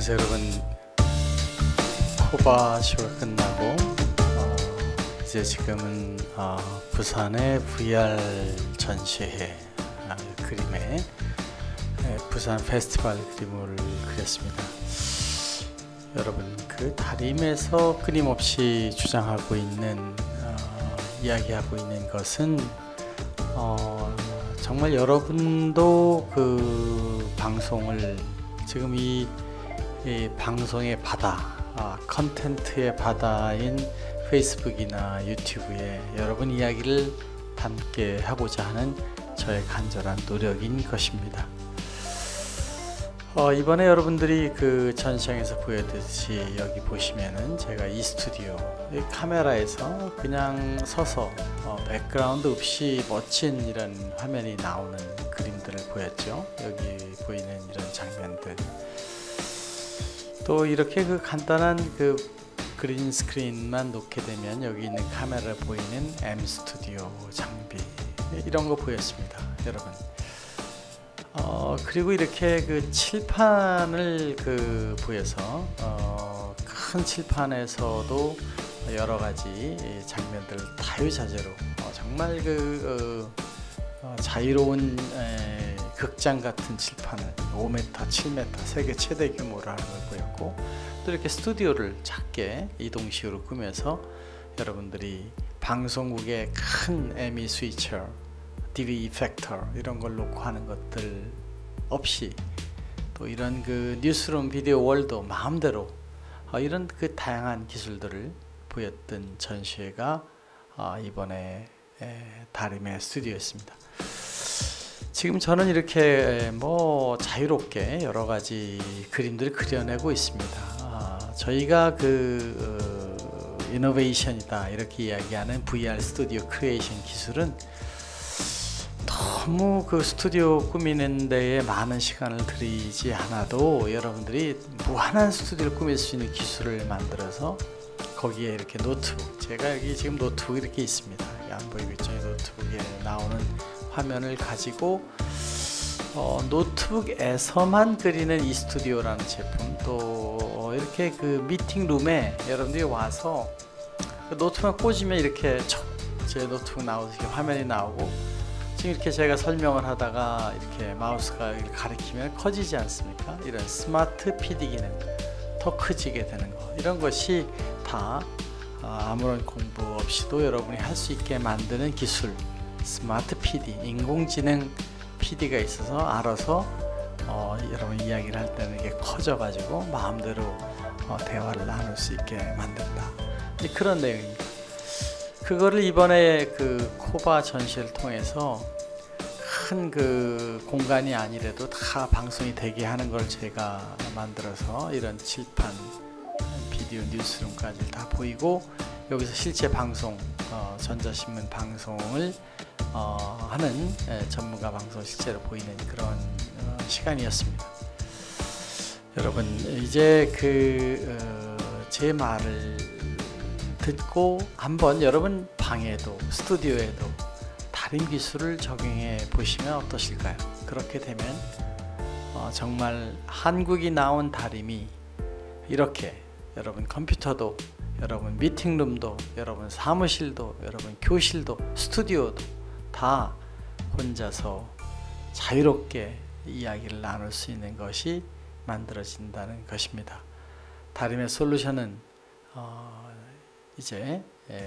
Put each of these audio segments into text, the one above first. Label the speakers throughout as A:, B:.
A: 안녕하세요 여러분. 코바 쇼가 끝나고 이제 지금은 부산의 VR 전시회 그림에 부산 페스티벌 그림을 그렸습니다. 여러분, 그 다림에서 끊임없이 주장하고 있는 이야기하고 있는 것은 정말 여러분도 그 방송을 지금 이 방송의 바다, 컨텐츠의 바다인 페이스북이나 유튜브에 여러분 이야기를 담게 하고자 하는 저의 간절한 노력인 것입니다. 이번에 여러분들이 그 전시장에서 보여드렸듯이 여기 보시면은 제가 이 스튜디오 이 카메라에서 그냥 서서 백그라운드 없이 멋진 이런 화면이 나오는 그림들을 보였죠. 여기 보이는 이런 장면들, 또 이렇게 그 간단한 그 그린 스크린만 놓게 되면 여기 있는 카메라 보이는 M 스튜디오 장비 이런 거 보였습니다, 여러분. 그리고 이렇게 그 칠판을 보여서 큰 칠판에서도 여러 가지 장면들 자유자재로 정말 자유로운 극장 같은 칠판을 5m, 7m 세계 최대 규모로 하는 걸 보였고, 또 이렇게 스튜디오를 작게 이동식으로 꾸며서 여러분들이 방송국의 큰 에미 스위처, DV 이펙터 이런 걸 놓고 하는 것들 없이 또 이런 그 뉴스룸 비디오 월도 마음대로 이런 그 다양한 기술들을 보였던 전시회가 이번에 다림의 스튜디오였습니다. 지금 저는 이렇게 자유롭게 여러 가지 그림들을 그려내고 있습니다. 저희가 그 이노베이션이다 이렇게 이야기하는 VR 스튜디오 크리에이션 기술은 너무 그 스튜디오 꾸미는 데에 많은 시간을 들이지 않아도 여러분들이 무한한 스튜디오를 꾸밀 수 있는 기술을 만들어서 거기에 이렇게 노트북, 제가 여기 지금 노트북 이렇게 있습니다. 안 보이고 있죠? 노트북에 나오는 화면을 가지고 노트북에서만 그리는 이 스튜디오라는 제품, 또 이렇게 그 미팅룸에 여러분들이 와서 그 노트북 꽂으면 이렇게 제 노트북 나오고 이렇게 화면이 나오고, 지금 이렇게 제가 설명을 하다가 이렇게 마우스가 가리키면 커지지 않습니까? 이런 스마트 PD 기능, 더 커지게 되는 거, 이런 것이 다 아무런 공부 없이도 여러분이 할 수 있게 만드는 기술, 스마트 PD, 인공지능 PD가 있어서 알아서 여러분 이야기를 할 때는 이게 커져 가지고 마음대로 대화를 나눌 수 있게 만든다, 그런 내용입니다. 그거를 이번에 그 코바 전시를 통해서 큰 그 공간이 아니래도 다 방송이 되게 하는 걸 제가 만들어서 이런 칠판, 비디오 뉴스룸까지 다 보이고, 여기서 실제 방송, 전자신문 방송을 하는 전문가 방송 실제로 보이는 그런 시간이었습니다. 여러분, 이제 제 말을 듣고 한번 여러분 방에도 스튜디오에도 다른 기술을 적용해 보시면 어떠실까요? 그렇게 되면 정말 한국이 나온 다림이 이렇게 여러분 컴퓨터도, 여러분 미팅룸도, 여러분 사무실도, 여러분 교실도, 스튜디오도 다 혼자서 자유롭게 이야기를 나눌 수 있는 것이 만들어진다는 것입니다. 다림의 솔루션은 이제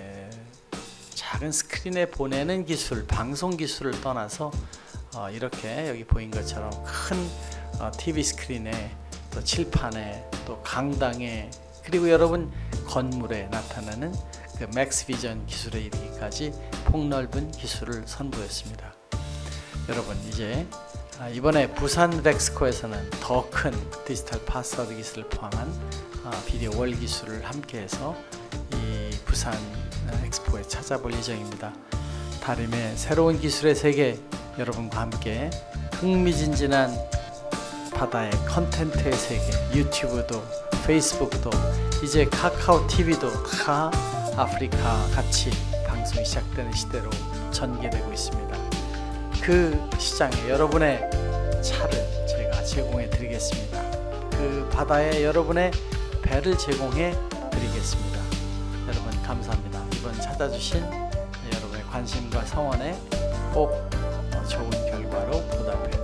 A: 작은 스크린에 보내는 기술, 방송 기술을 떠나서 이렇게 여기 보인 것처럼 큰 TV 스크린에, 또 칠판에, 또 강당에, 그리고 여러분 건물에 나타나는 그 맥스 비전 기술에 이르기까지 폭넓은 기술을 선보였습니다. 여러분, 이제 이번에 부산 엑스코에서는 더 큰 디지털 파스워드 기술을 포함한 비디오 월 기술을 함께해서 이 부산 엑스포에 찾아볼 예정입니다. 다림의 새로운 기술의 세계, 여러분과 함께 흥미진진한 바다의 컨텐츠의 세계, 유튜브도, 페이스북도, 이제 카카오 TV도 다 아프리카 같이 방송이 시작되는 시대로 전개되고 있습니다. 그 시장에 여러분의 차를 제가 제공해 드리겠습니다. 그 바다에 여러분의 배를 제공해 드리겠습니다. 여러분 감사합니다. 이번 찾아주신 여러분의 관심과 성원에 꼭 좋은 결과로 보답해